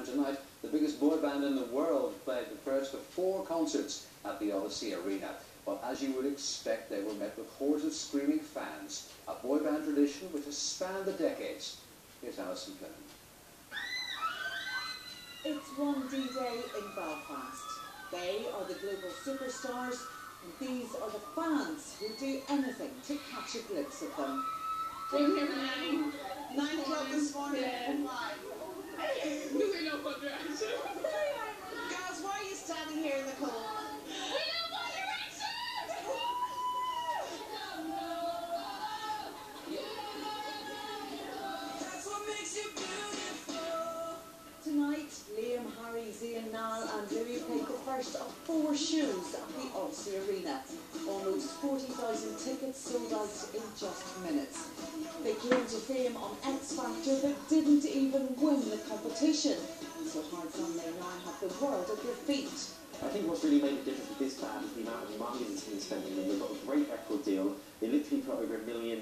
tonight, the biggest boy band in the world played the first of 4 concerts at the Odyssey Arena. But as you would expect, they were met with hordes of screaming fans, a boy band tradition which has spanned the decades. Here's Alison Fleming. It's one D-Day in Belfast. They are the global superstars, and these are the fans who do anything to catch a glimpse of them. Came here at 9 o'clock this morning. Why? Because we know what direction. Girls, why are you standing here in the cold? We know what direction! That's what makes you beautiful. Tonight, Liam, Harry, Zian, Niall and Louis played the first of 4 shows at the Odyssey Arena. Almost 40,000 tickets sold out in just minutes. They came to fame on X Factor but didn't even win the competition. So how come they now have the world at their feet? I think what's really made a difference with this band is the amount of money that's been spending. They've got a great record deal. They literally put over £1 million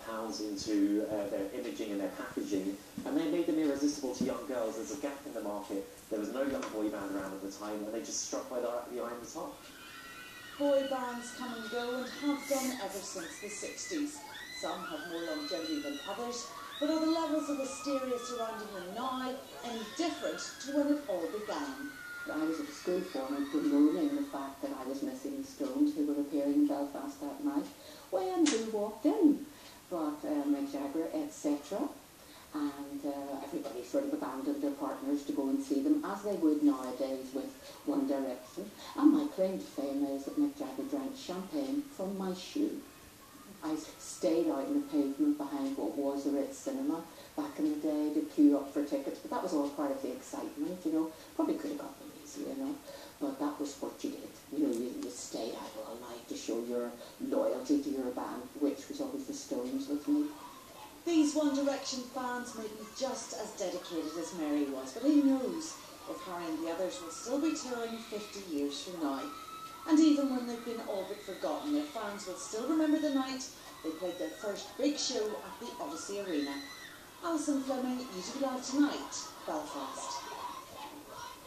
into their imaging and their packaging, and they made them irresistible to young girls. There's a gap in the market. There was no young boy band around at the time, and they just struck by the eye in the top. Boy bands come and go and have done ever since the 60s. Some have more longevity than others, but are the levels of hysteria surrounding them now any different to when it all began? I was at the school form and bemoaning the fact that I was missing the Stones who were appearing in Belfast that night. When who walked in? But Mick Jagger, etc. And everybody sort of abandoned their partners to go and see them, as they would nowadays with One Direction. And my claim to fame is that Mick Jagger drank champagne from my shoe. I stayed out in the pavement behind what was the Ritz Cinema back in the day to queue up for tickets, but that was all part of the excitement, you know. Probably could have got them easily enough, but that was what you did. You know, you stayed out all night to show your loyalty to your band, which was always the Stones with me. These One Direction fans may be just as dedicated as Mary was, but who knows if Harry and the others will still be touring 50 years from now. And even when they've been all but forgotten, their fans will still remember the night they played their first big show at the Odyssey Arena. Alison Fleming, UTV Live Tonight, Belfast.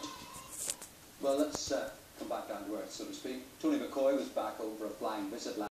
Well, let's come back down to earth, so to speak. Tony McCoy was back over a flying visit last